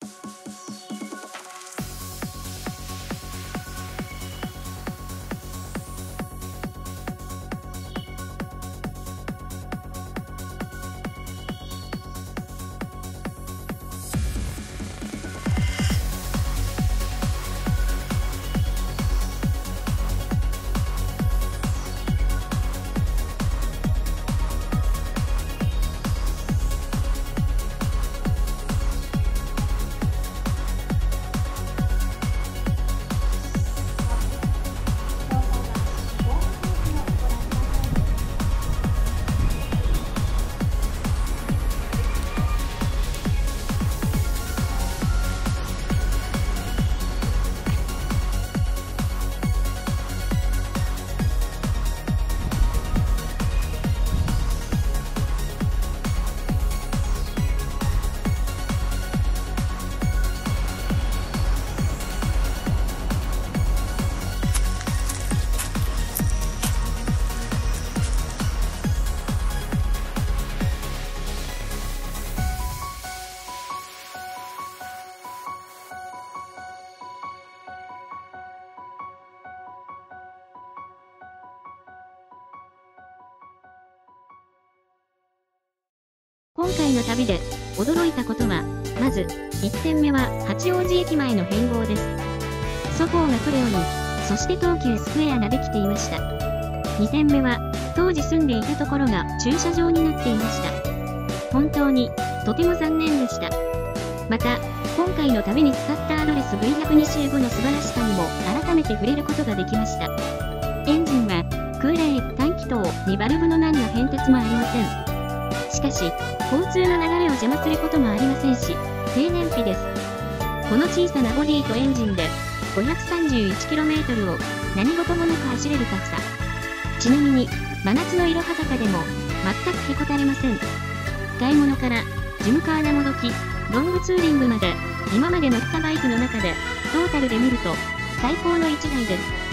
今回の旅で驚いたことは、まず1点目は八王子駅前の変貌です。祖方がクレオに、そして東急スクエアができていました。2点目は当時住んでいたところが駐車場になっていました。本当にとても残念でした。また今回の旅に使ったアドレス V125 の素晴らしさにも改めて触れることができました。エンジンは空冷短気筒にバルブの何の変哲もありません。しかし交通の流れを邪魔することもありませんし、低燃費です。この小さなボディとエンジンで 531km を何事もなく走れる格差。ちなみに真夏のいろは坂でも全くへこたれません。買い物からジムカーナもどき、ロングツーリングまで今まで乗ったバイクの中でトータルで見ると最高の1台です。